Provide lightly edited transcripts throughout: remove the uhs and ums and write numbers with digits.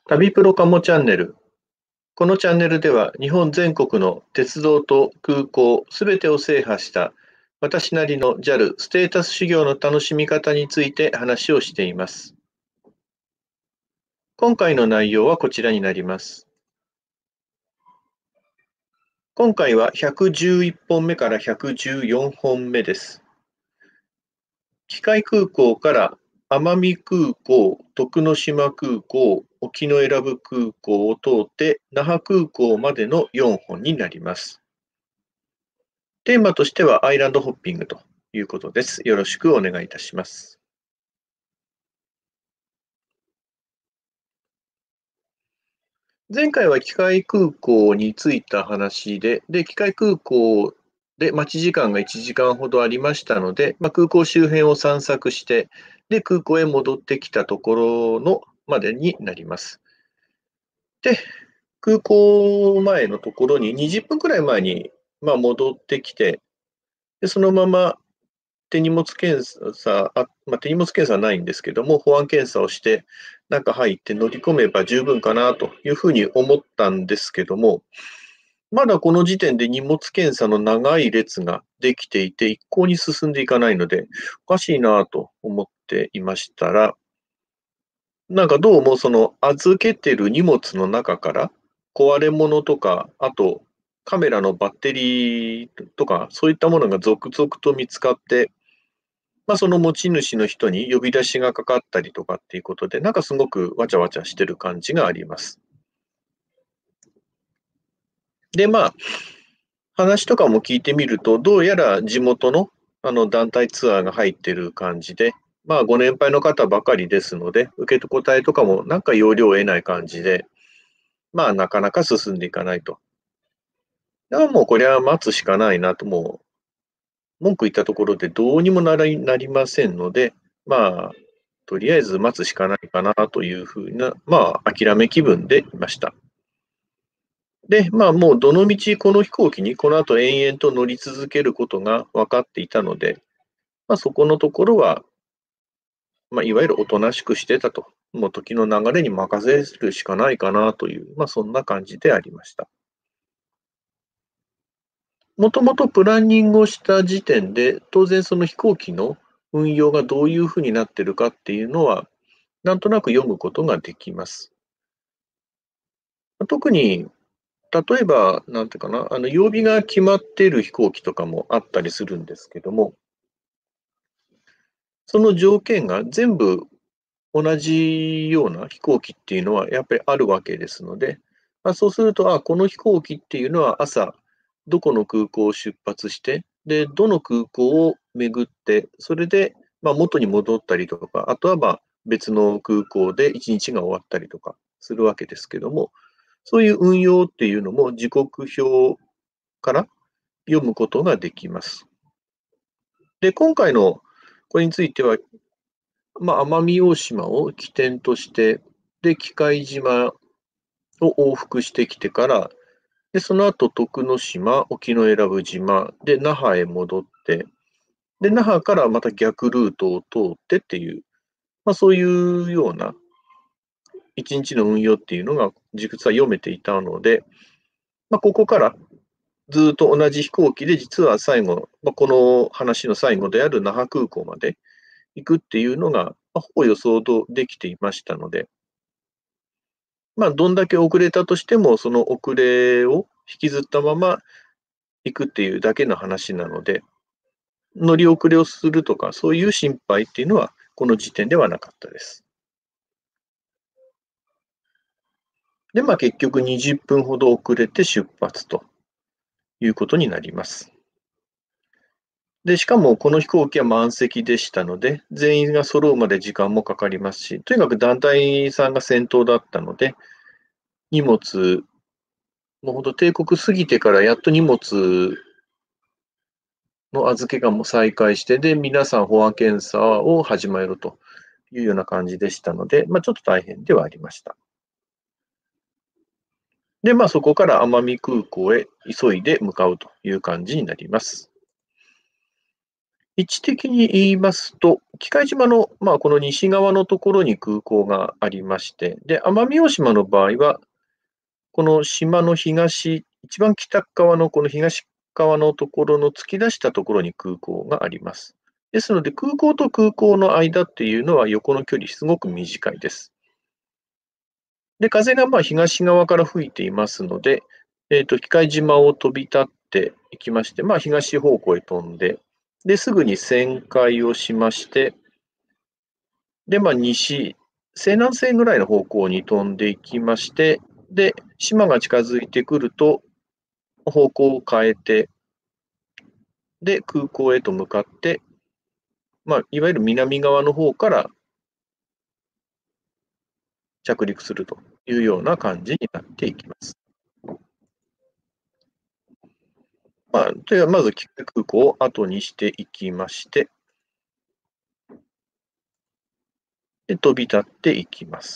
旅プロカモチャンネル。このチャンネルでは日本全国の鉄道と空港すべてを制覇した私なりの JAL ステータス修行の楽しみ方について話をしています。今回の内容はこちらになります。今回は111本目から114本目です。機械空港から奄美空港、徳之島空港、沖永良部空港を通って那覇空港までの4本になります。テーマとしてはアイランドホッピングということです。よろしくお願いいたします。前回は機械空港に着いた話で、機械空港で待ち時間が1時間ほどありましたので、空港周辺を散策して、空港へ戻ってきたところのまでになります。で、空港前のところに20分くらい前に戻ってきて、そのまま手荷物検査、手荷物検査はないんですけども、保安検査をして、中入って乗り込めば十分かなというふうに思ったんですけども、まだこの時点で荷物検査の長い列ができていて、一向に進んでいかないので、おかしいなと思っていましたら、どうもその預けてる荷物の中から壊れ物とか、あとカメラのバッテリーとか、そういったものが続々と見つかって、その持ち主の人に呼び出しがかかったりとかっていうことで、すごくわちゃわちゃしてる感じがあります。で、話とかも聞いてみると、どうやら地元の団体ツアーが入ってる感じで、ご年配の方ばかりですので、受け答えとかも要領を得ない感じで、なかなか進んでいかないと。だからもうこれは待つしかないなと、もう文句言ったところでどうにもなりませんので、とりあえず待つしかないかなというふうな、諦め気分でいました。で、もうどのみちこの飛行機にこの後延々と乗り続けることが分かっていたので、そこのところは、いわゆるおとなしくしてたと。もう時の流れに任せるしかないかなという、そんな感じでありました。もともとプランニングをした時点で、当然その飛行機の運用がどういうふうになってるかっていうのは、なんとなく読むことができます。特に、例えば、なんていうかな、曜日が決まっている飛行機とかもあったりするんですけども、その条件が全部同じような飛行機っていうのはやっぱりあるわけですので、そうすると、この飛行機っていうのは朝、どこの空港を出発して、で、どの空港を巡って、それで、元に戻ったりとか、あとは別の空港で一日が終わったりとかするわけですけども、そういう運用っていうのも時刻表から読むことができます。で、今回のこれについては、奄美大島を起点として、で、喜界島を往復してきてから、で、その後、徳之島、沖永良部島、で、那覇へ戻って、で、那覇からまた逆ルートを通ってっていう、そういうような一日の運用っていうのが実は読めていたので、ここからずっと同じ飛行機で実は最後、この話の最後である那覇空港まで行くっていうのが、ほぼ予想できていましたので、どんだけ遅れたとしても、その遅れを引きずったまま行くっていうだけの話なので、乗り遅れをするとか、そういう心配っていうのは、この時点ではなかったです。で、結局20分ほど遅れて出発ということになります。で、しかもこの飛行機は満席でしたので、全員が揃うまで時間もかかりますし、とにかく団体さんが先頭だったので、荷物、もう本当帝国過ぎてからやっと荷物の預けがもう再開して、で、皆さん保安検査を始めるというような感じでしたので、ちょっと大変ではありました。で、そこから奄美空港へ急いで向かうという感じになります。 位置的に言いますと、喜界島の、この西側のところに空港がありまして、で、奄美大島の場合は、この島の一番北側のこの東側のところの突き出したところに空港があります。ですので、空港と空港の間っていうのは横の距離すごく短いです。で、風が東側から吹いていますので、喜界島を飛び立っていきまして、東方向へ飛んで、で、すぐに旋回をしまして、で、西南西ぐらいの方向に飛んでいきまして、で、島が近づいてくると、方向を変えて、で、空港へと向かって、いわゆる南側の方から着陸するというような感じになっていきます。では、まず、空港を後にしていきまして、で、飛び立っていきます。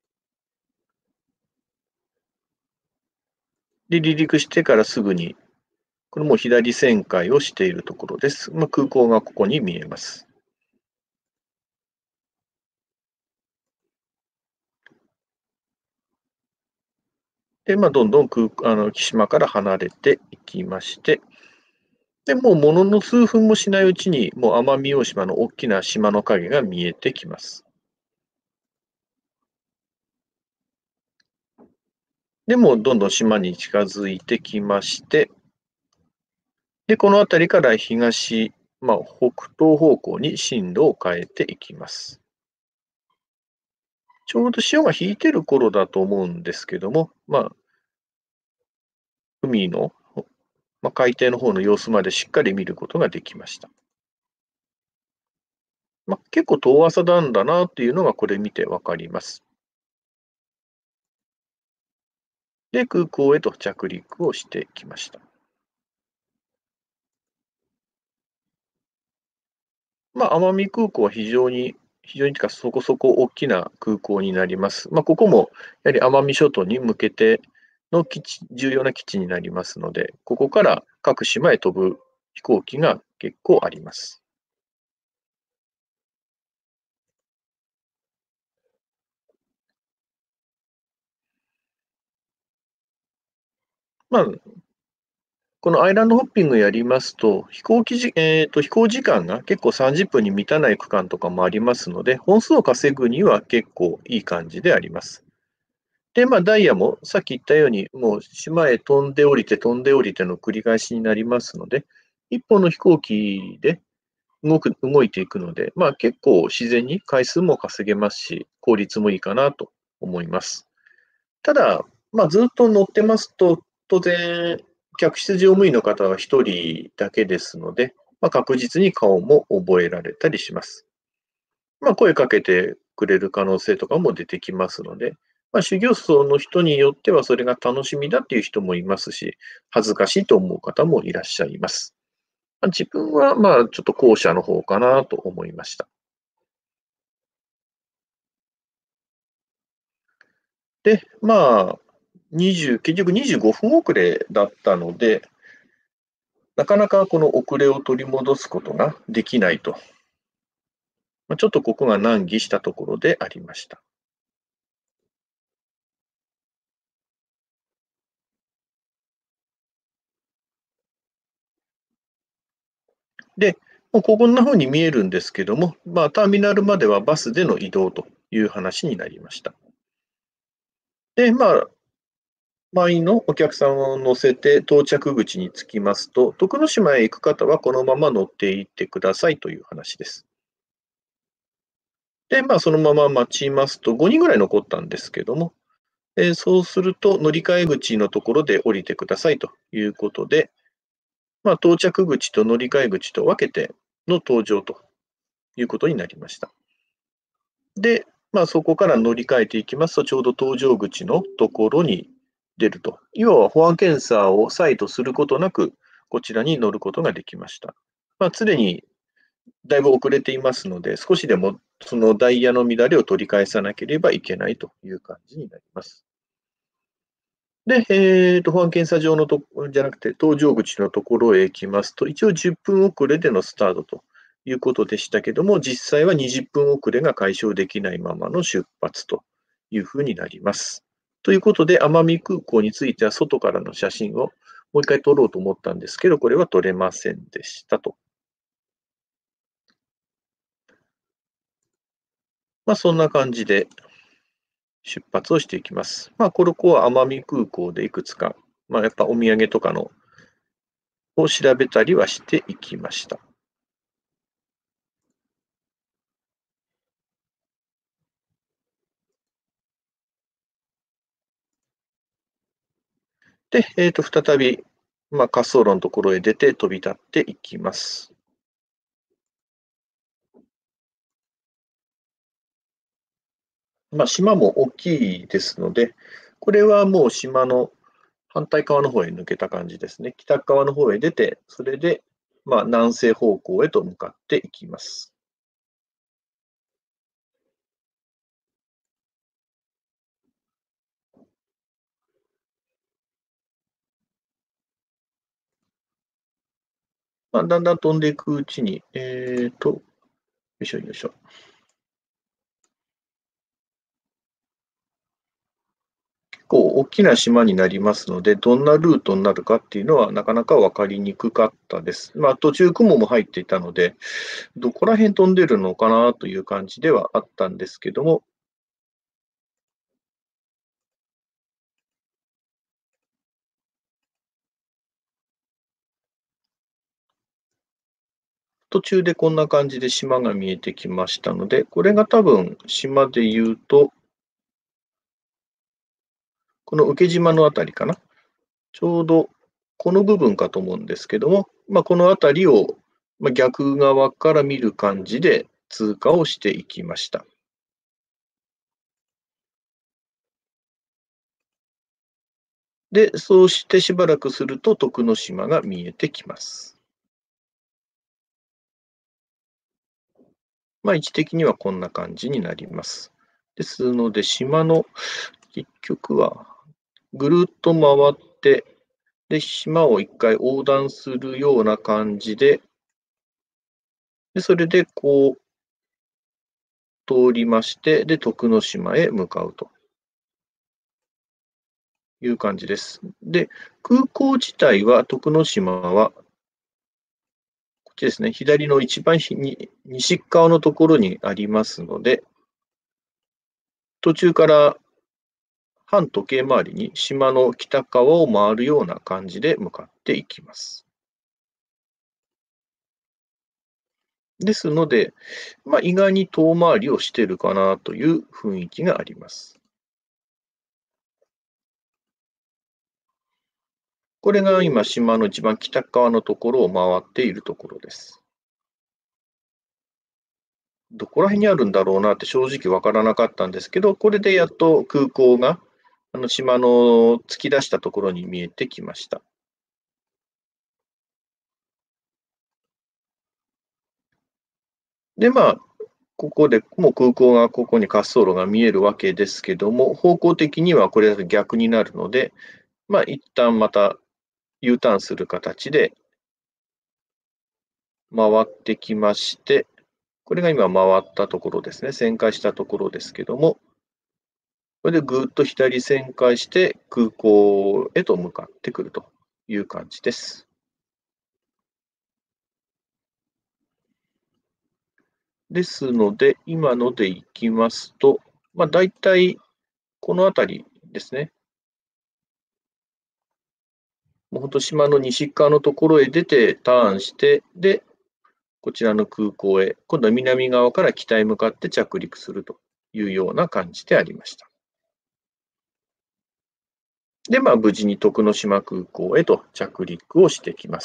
で、離陸してからすぐに、これも左旋回をしているところです。空港がここに見えます。で、どんどん島から離れていきまして、で、もうものの数分もしないうちに、もう奄美大島の大きな島の影が見えてきます。で、もうどんどん島に近づいてきまして、で、この辺りから北東方向に進路を変えていきます。ちょうど潮が引いてる頃だと思うんですけども、海の、海底の方の様子までしっかり見ることができました。結構遠浅なんだなっていうのがこれ見てわかります。で、空港へと着陸をしてきました。奄美空港は非常にそこそこ大きな空港になります。ここもやはり奄美諸島に向けての重要な基地になりますので、ここから各島へ飛ぶ飛行機が結構あります。まあ、このアイランドホッピングやりますと、飛行時間が結構30分に満たない区間とかもありますので、本数を稼ぐには結構いい感じであります。で、ダイヤもさっき言ったように、もう島へ飛んで降りて飛んで降りての繰り返しになりますので、一本の飛行機で動いていくので、結構自然に回数も稼げますし、効率もいいかなと思います。ただ、ずっと乗ってますと、当然、客室乗務員の方は一人だけですので、確実に顔も覚えられたりします。声かけてくれる可能性とかも出てきますので、修行僧の人によってはそれが楽しみだっていう人もいますし、恥ずかしいと思う方もいらっしゃいます。自分はちょっと後者の方かなと思いました。で、結局25分遅れだったので、なかなかこの遅れを取り戻すことができないと。ちょっとここが難儀したところでありました。で、もうこんな風に見えるんですけども、ターミナルまではバスでの移動という話になりました。で、満員のお客さんを乗せて到着口に着きますと、徳之島へ行く方はこのまま乗っていってくださいという話です。で、そのまま待ちますと、5人ぐらい残ったんですけども、そうすると乗り換え口のところで降りてくださいということで、到着口と乗り換え口と分けての搭乗ということになりました。で、そこから乗り換えていきますと、ちょうど搭乗口のところに出ると。要は保安検査を再度することなく、こちらに乗ることができました。常にだいぶ遅れていますので、少しでもそのダイヤの乱れを取り返さなければいけないという感じになります。 で、保安検査場のじゃなくて、搭乗口のところへ行きますと、一応10分遅れでのスタートということでしたけども、実際は20分遅れが解消できないままの出発というふうになります。ということで、奄美空港については外からの写真をもう一回撮ろうと思ったんですけど、これは撮れませんでしたと。そんな感じで出発をしていきます。ここは奄美空港でいくつか、やっぱお土産とかのを調べたりはしていきました。で、再び、滑走路のところへ出て飛び立っていきます。島も大きいですので、これはもう島の反対側の方へ抜けた感じですね。北側の方へ出て、それで、南西方向へと向かっていきます。だんだん飛んでいくうちに、よいしょよいしょ。結構大きな島になりますので、どんなルートになるかっていうのはなかなか分かりにくかったです。途中雲も入っていたので、どこら辺飛んでるのかなという感じではあったんですけども、途中でこんな感じで島が見えてきましたので、これが多分島で言うと、この受島のあたりかな。ちょうどこの部分かと思うんですけども、このあたりを逆側から見る感じで通過をしていきました。で、そうしてしばらくすると徳之島が見えてきます。位置的にはこんな感じになります。ですので、島の結局はぐるっと回って、で、島を一回横断するような感じで、それでこう通りまして、で、徳之島へ向かうという感じです。で、空港自体は、徳之島は、こっちですね、左の一番西側のところにありますので、途中から反時計回りに島の北側を回るような感じで向かっていきます。ですので、意外に遠回りをしているかなという雰囲気があります。これが今、島の一番北側のところを回っているところです。どこら辺にあるんだろうなって正直わからなかったんですけど、これでやっと空港が、島の突き出したところに見えてきました。で、ここでもう空港がここに滑走路が見えるわけですけども、方向的にはこれだと逆になるので、一旦また U ターンする形で回ってきまして、これが今回ったところですね。旋回したところですけども、これでぐーっと左旋回して空港へと向かってくるという感じです。ですので、今のでいきますと、大体この辺りですね。もう本当島の西側のところへ出てターンして、で、こちらの空港へ、今度は南側から北へ向かって着陸するというような感じでありました。で、無事に徳之島空港へと着陸をしてきます。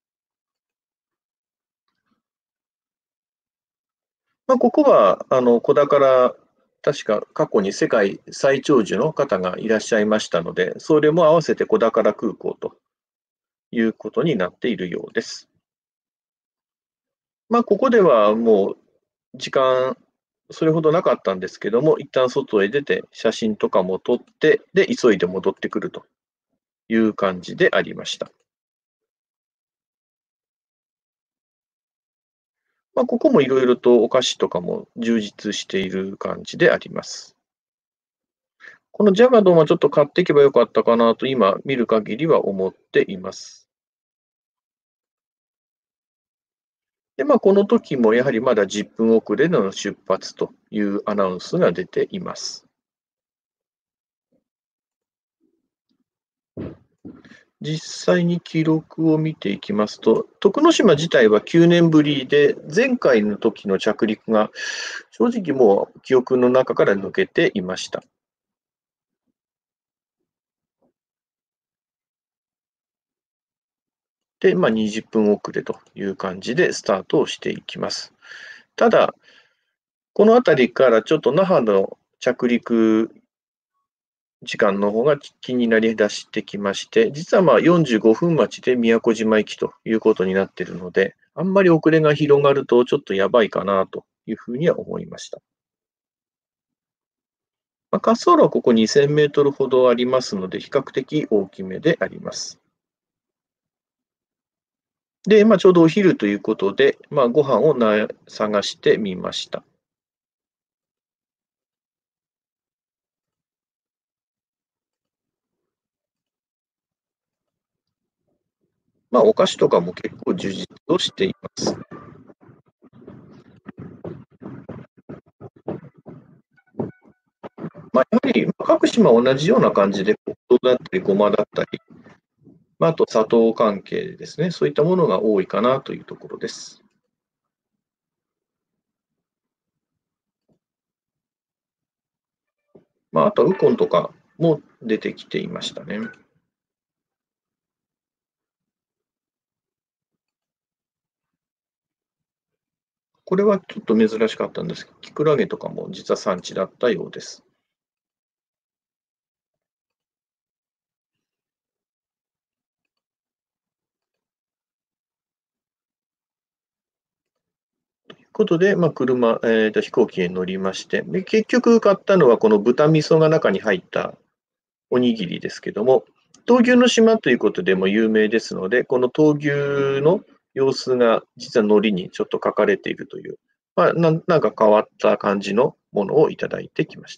ここは、小宝、確か過去に世界最長寿の方がいらっしゃいましたので、それも合わせて小宝空港ということになっているようです。ここではもう時間それほどなかったんですけども、一旦外へ出て写真とかも撮って、で、急いで戻ってくるという感じでありました。ここもいろいろとお菓子とかも充実している感じであります。このジャガドンはちょっと買っていけばよかったかなと今見る限りは思っています。で、この時もやはりまだ10分遅れでの出発というアナウンスが出ています。実際に記録を見ていきますと、徳之島自体は9年ぶりで、前回の時の着陸が正直もう記憶の中から抜けていました。で、20分遅れという感じでスタートをしていきます。ただ、この辺りからちょっと那覇の着陸時間の方が気になりだしてきまして、実は45分待ちで宮古島行きということになっているので、あんまり遅れが広がるとちょっとやばいかなというふうには思いました。滑走路はここ2000メートルほどありますので、比較的大きめであります。で、ちょうどお昼ということで、ご飯を探してみました。お菓子とかも結構充実をしています。やはり各島は同じような感じで、黒糖だったり、ごまだったり、あと砂糖関係ですね、そういったものが多いかなというところです。あとはウコンとかも出てきていましたね。これはちょっと珍しかったんですけど、キクラゲとかも実は産地だったようです。ということで、飛行機へ乗りまして、で、結局買ったのはこの豚味噌が中に入ったおにぎりですけども、闘牛の島ということでも有名ですので、この闘牛の様子が実は海苔にちょっと書かれているという、なんか変わった感じのものをいただいてきました。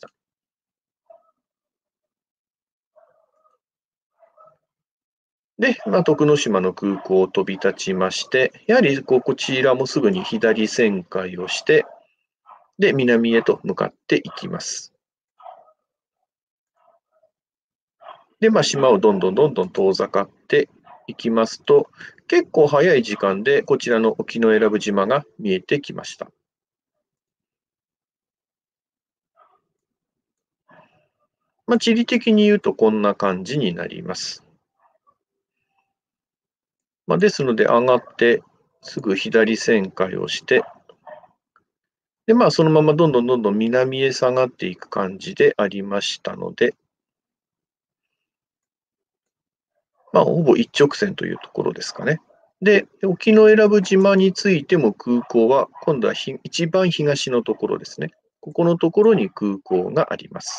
で、徳之島の空港を飛び立ちまして、やはりこちらもすぐに左旋回をして、で、南へと向かっていきます。で、島をどんどんどんどん遠ざかっていきますと、結構早い時間でこちらの沖永良部島が見えてきました。地理的に言うとこんな感じになります。ですので上がってすぐ左旋回をして、で、そのままどんどんどんどん南へ下がっていく感じでありましたので、ほぼ一直線というところですかね。で、沖永良部島についても空港は、今度は一番東のところですね。ここのところに空港があります。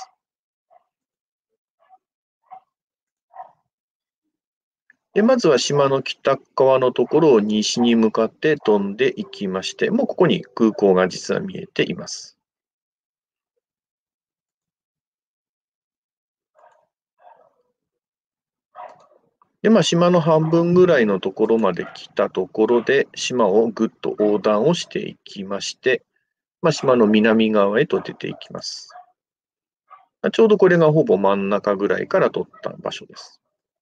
で、まずは島の北側のところを西に向かって飛んでいきまして、もうここに空港が実は見えています。で、島の半分ぐらいのところまで来たところで、島をぐっと横断をしていきまして、島の南側へと出ていきます。ちょうどこれがほぼ真ん中ぐらいから撮った場所です。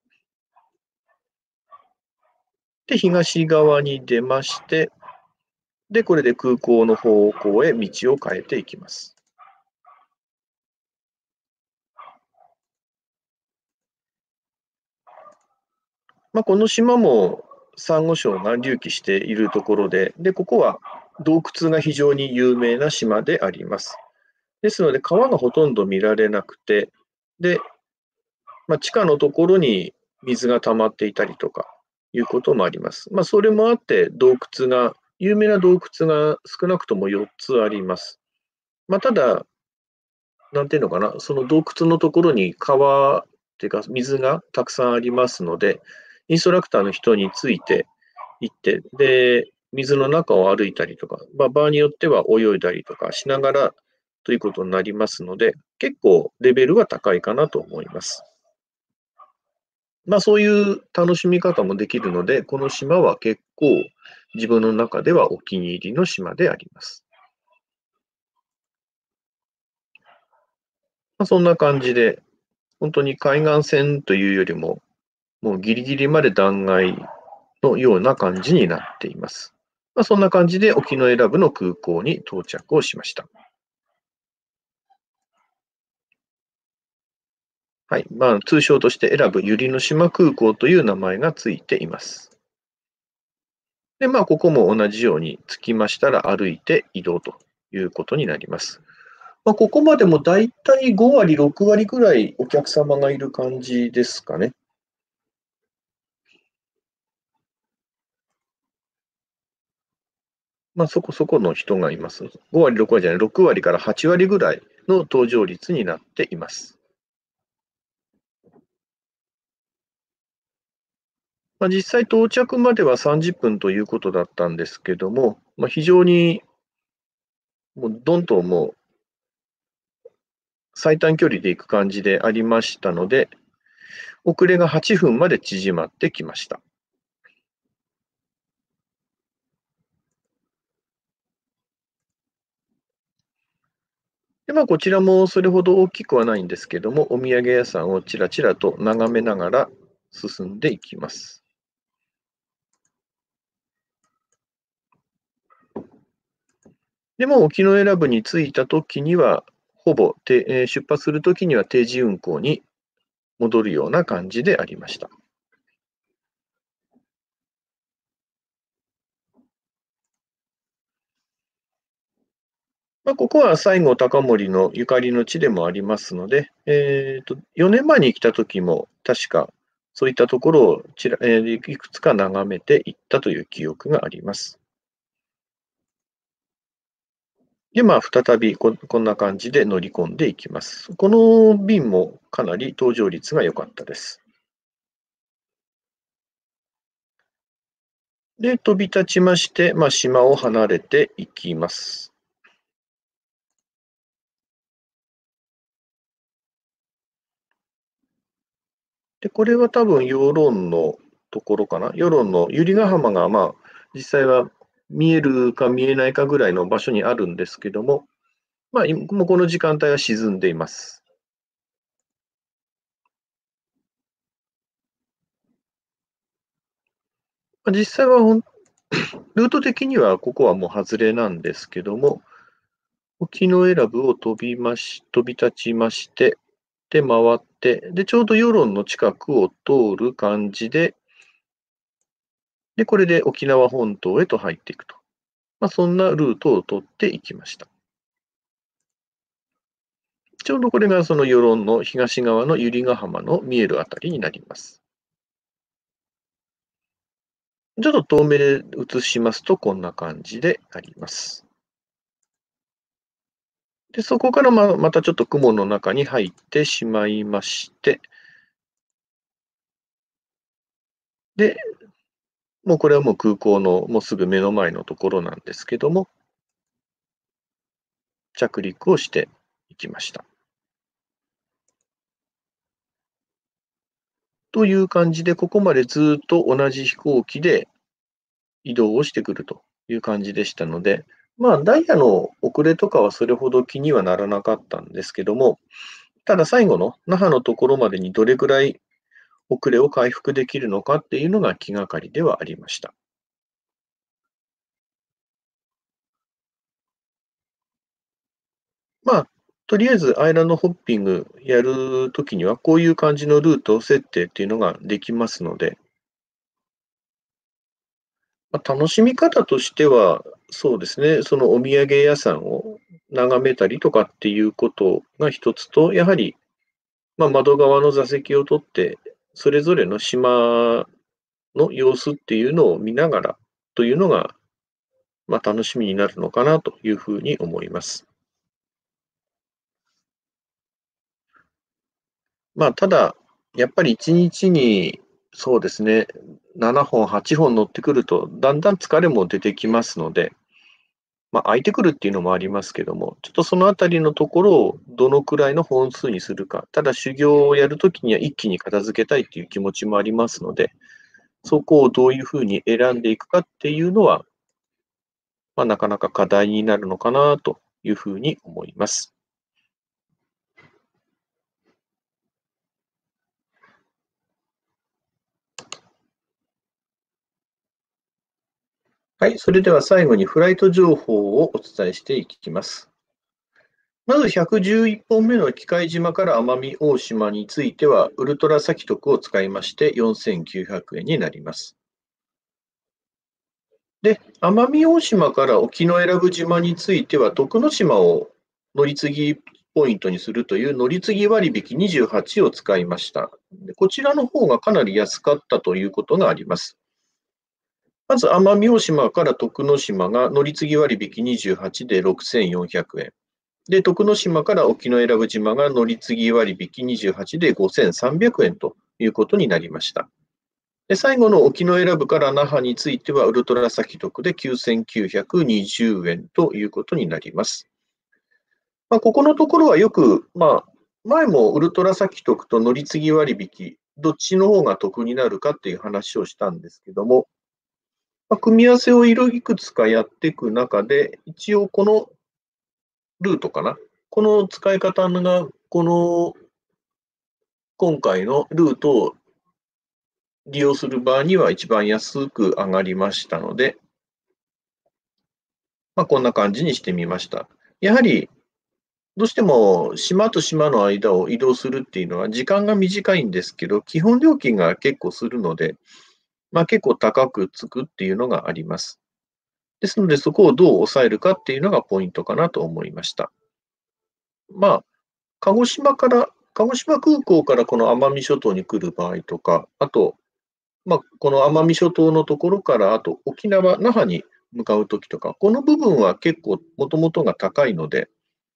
で、東側に出まして、で、これで空港の方向へ道を変えていきます。この島もサンゴ礁が隆起しているところで、で、ここは洞窟が非常に有名な島であります。ですので、川がほとんど見られなくて、で、地下のところに水が溜まっていたりとかいうこともあります。それもあって、有名な洞窟が少なくとも4つあります。 ただ、なんていうのかな、その洞窟のところに川っていうか水がたくさんありますので、インストラクターの人について行って、で、水の中を歩いたりとか、場合によっては泳いだりとかしながらということになりますので、結構レベルは高いかなと思います。そういう楽しみ方もできるので、この島は結構自分の中ではお気に入りの島であります。そんな感じで、本当に海岸線というよりも、もうギリギリまで断崖のような感じになっています。そんな感じで沖永良部の空港に到着をしました。はい。通称として選ぶ百合の島空港という名前がついています。で、ここも同じように着きましたら歩いて移動ということになります。ここまでもだいたい5割、6割くらいお客様がいる感じですかね。そこそこの人がいます。5割、6割じゃない、6割から8割ぐらいの搭乗率になっています。実際到着までは30分ということだったんですけども、非常にもうどんともう最短距離で行く感じでありましたので、遅れが8分まで縮まってきました。で、こちらもそれほど大きくはないんですけども、お土産屋さんをちらちらと眺めながら進んでいきます。でも、沖永良部に着いた時には、ほぼ出発する時には定時運行に戻るような感じでありました。ここは西郷隆盛のゆかりの地でもありますので、4年前に来た時も確かそういったところをいくつか眺めていったという記憶があります。で、再びこんな感じで乗り込んでいきます。この便もかなり搭乗率が良かったです。で、飛び立ちまして、島を離れていきます。で、これは多分ヨーロンのところかな。ヨーロンの百合ヶ浜が、実際は見えるか見えないかぐらいの場所にあるんですけども、もうこの時間帯は沈んでいます。実際はルート的にはここはもう外れなんですけども、沖永良部を飛び立ちまして、で、回って、で、ちょうどヨロンの近くを通る感じで、で、これで沖縄本島へと入っていくと。そんなルートを取っていきました。ちょうどこれがそのヨロンの東側の百合ヶ浜の見えるあたりになります。ちょっと遠目で映しますとこんな感じであります。で、そこからまたちょっと雲の中に入ってしまいまして、で、もうこれはもう空港のもうすぐ目の前のところなんですけども、着陸をしていきました。という感じで、ここまでずっと同じ飛行機で移動をしてくるという感じでしたので、ダイヤの遅れとかはそれほど気にはならなかったんですけども、ただ最後の那覇のところまでにどれくらい遅れを回復できるのかっていうのが気がかりではありました。まあ、とりあえずアイランドホッピングやるときには、こういう感じのルート設定っていうのができますので、楽しみ方としては、そうですね、そのお土産屋さんを眺めたりとかっていうことが一つと、やはり、窓側の座席を取って、それぞれの島の様子っていうのを見ながらというのが、楽しみになるのかなというふうに思います。 ただ、やっぱり1日に、そうですね、7本、8本乗ってくると、だんだん疲れも出てきますので、空いてくるっていうのもありますけども、ちょっとそのあたりのところをどのくらいの本数にするか、ただ修行をやるときには一気に片付けたいっていう気持ちもありますので、そこをどういうふうに選んでいくかっていうのは、なかなか課題になるのかなというふうに思います。はい、それでは最後にフライト情報をお伝えしていきます。まず111本目の機械島から奄美大島については、ウルトラ先得を使いまして4900円になります。で、奄美大島から沖永良部島については、徳之島を乗り継ぎポイントにするという乗り継ぎ割引28を使いました。でこちらの方がかなり安かったということがあります。まず奄美大島から徳之島が乗り継ぎ割引28で6400円。で、徳之島から沖永良部島が乗り継ぎ割引28で5300円ということになりました。で、最後の沖永良部から那覇については、ウルトラ先得で9920円ということになります。ここのところはよく、前もウルトラ先得と乗り継ぎ割引、どっちの方が得になるかっていう話をしたんですけども、組み合わせをいくつかやっていく中で、一応このルートかな。この使い方が、今回のルートを利用する場合には一番安く上がりましたので、こんな感じにしてみました。やはり、どうしても島と島の間を移動するっていうのは時間が短いんですけど、基本料金が結構するので、結構高くつくっていうのがあります。ですので、そこをどう抑えるかっていうのがポイントかなと思いました。鹿児島空港からこの奄美諸島に来る場合とか、あと、この奄美諸島のところから、あと沖縄、那覇に向かうときとか、この部分は結構もともとが高いので、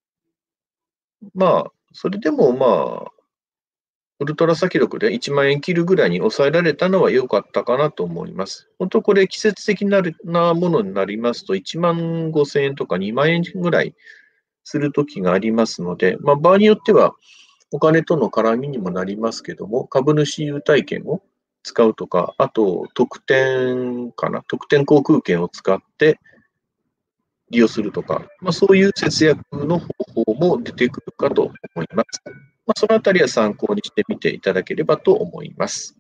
それでもウルトラ先得で1万円切るぐらいに抑えられたのは良かったかなと思います。本当これ季節的なものになりますと1万5000円とか2万円ぐらいするときがありますので、場合によってはお金との絡みにもなりますけども、株主優待券を使うとか、あと特典航空券を使って利用するとか、そういう節約の方法も出てくるかと思います。そのあたりは参考にしてみていただければと思います。